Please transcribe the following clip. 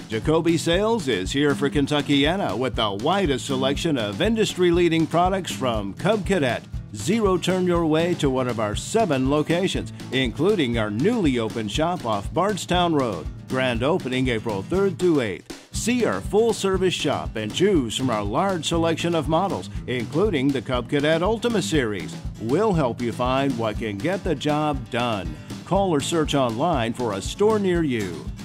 Jacobi Sales is here for Kentuckiana with the widest selection of industry-leading products from Cub Cadet. Zero turn your way to one of our 7 locations, including our newly opened shop off Bardstown Road. Grand opening April 3rd to 8th. See our full-service shop and choose from our large selection of models, including the Cub Cadet Ultima Series. We'll help you find what can get the job done. Call or search online for a store near you.